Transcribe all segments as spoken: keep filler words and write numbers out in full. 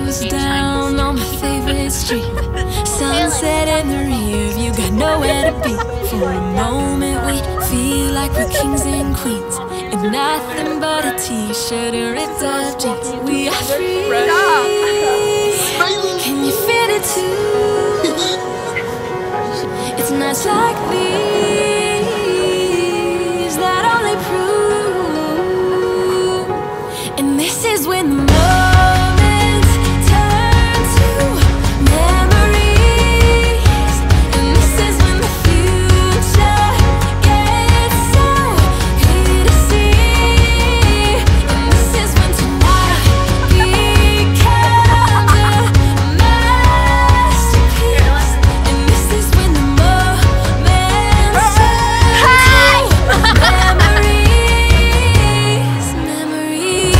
windows down on my favorite street. Sunset in the rear view, got nowhere to be. For a moment we feel like we're kings and queens in nothing but a t-shirt and ripped up jeans. We are free. Can you feel it too? It's nights like these that only prove. And this is when the moments turn to memories. And this is when the future gets so clear to see. And this is when tonight becomes a masterpiece. And this is when the moments turn to memories. Memories.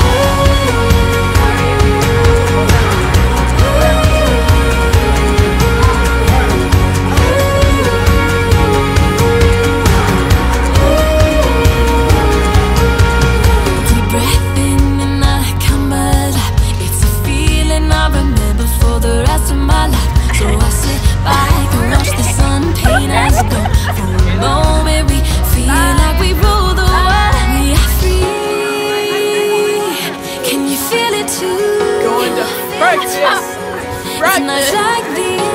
Deep breath in and I come alive. It's a feeling I remember for the rest of my life. So I sit back and watch the sun paint us gold. For a moment we feel like we rule the world. We are free. Can you feel it too? Going to practice. It's nights like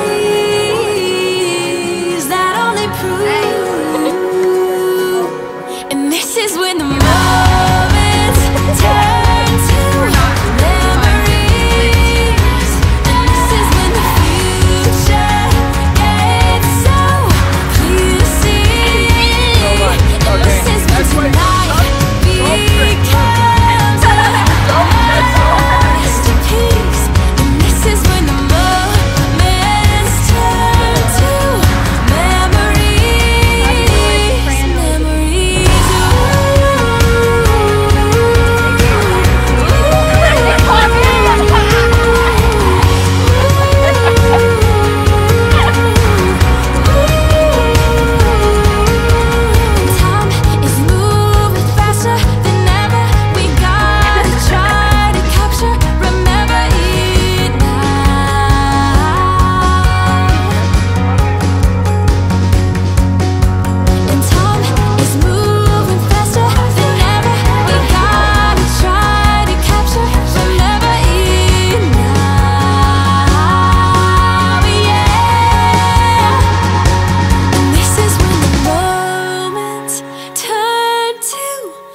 these that only prove. And this is when the moments turn to memories. And this is when the future gets so clear to see. And this is when tonight becomes a masterpiece. And this is when the moments turn to memories. Memories. Time is moving faster than ever. We gotta try to capture, remember it now. And time is moving faster than ever. We gotta try to capture, remember it now. Yeah. And this is when the moments turn to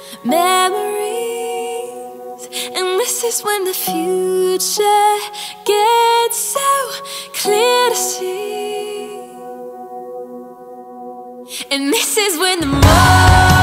memories. And this is when the future gets so clear to see. And this is when the moments